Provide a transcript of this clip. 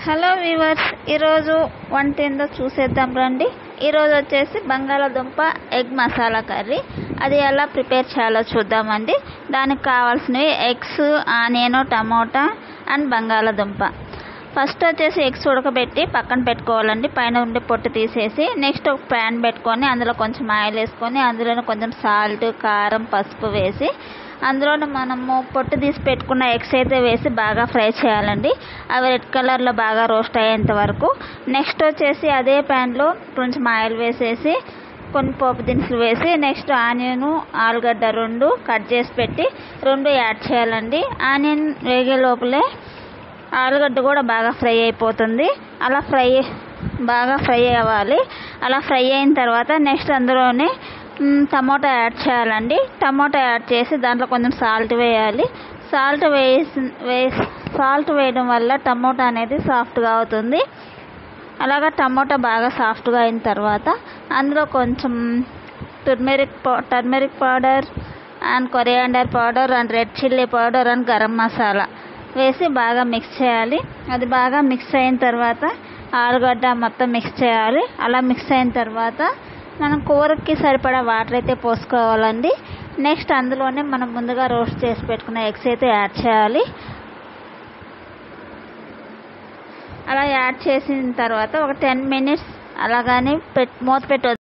Hello viewers, ఈరోజు వంట ఏందో చూసేద్దాం రండి. ఈరోజు వచ్చేసి బంగాళాదుంప ఎగ్ మసాలా కర్రీ. అది ఎలా ప్రిపేర్ చేయాలో చూద్దామండి. దానికి కావాల్సినవి ఎగ్స్, ఆనియన్, టమోటా అండ్ బంగాళాదుంప. ఫస్ట్ వచ్చేసి ఎగ్స్ ఉడకబెట్టి పక్కన పెట్టుకోవాలండి, పైన ఉండే పొట్టు తీసేసి. నెక్స్ట్ ఒక ప్యాన్ పెట్టుకొని అందులో కొంచెం ఆయిల్ వేసుకొని అందులోనే కొంచెం సాల్ట్, కారం, పసుపు వేసి అందులోనే మనము పొట్టు తీసి పెట్టుకున్న ఎగ్స్ అయితే వేసి బాగా ఫ్రై చేయాలండి. అవి రెడ్ కలర్లో బాగా రోస్ట్ అయ్యేంత వరకు. నెక్స్ట్ వచ్చేసి అదే ప్యాన్లో కొంచెం ఆయిల్ వేసేసి కొన్ని పోపు దినుసులు వేసి నెక్స్ట్ ఆనియన్, ఆలుగడ్డ రెండు కట్ చేసి పెట్టి రెండు యాడ్ చేయాలండి. ఆనియన్ వేగే లోపలే ఆలుగడ్డ కూడా బాగా ఫ్రై అయిపోతుంది. అలా బాగా ఫ్రై అవ్వాలి. అలా ఫ్రై అయిన తర్వాత నెక్స్ట్ అందులోనే టమోటా యాడ్ చేయాలండి. టమోటా యాడ్ చేసి దాంట్లో కొంచెం సాల్ట్ వేయాలి. సాల్ట్ వేయడం వల్ల టమోటా అనేది సాఫ్ట్గా అవుతుంది. అలాగా టమోటా బాగా సాఫ్ట్గా అయిన తర్వాత అందులో కొంచెం turmeric powder and coriander powder and red chilli powder and garam masala వేసి బాగా మిక్స్ చేయాలి. అది బాగా మిక్స్ అయిన తర్వాత ఆలుగడ్డ మొత్తం మిక్స్ చేయాలి. అలా మిక్స్ అయిన తర్వాత మనం కూరకి సరిపడా వాటర్ అయితే పోసుకోవాలండి. నెక్స్ట్ అందులోనే మనం ముందుగా రోస్ట్ చేసి పెట్టుకున్న ఎగ్స్ అయితే యాడ్ చేయాలి. అలా యాడ్ చేసిన తర్వాత ఒక 10 minutes అలాగానే మూత పెట్టి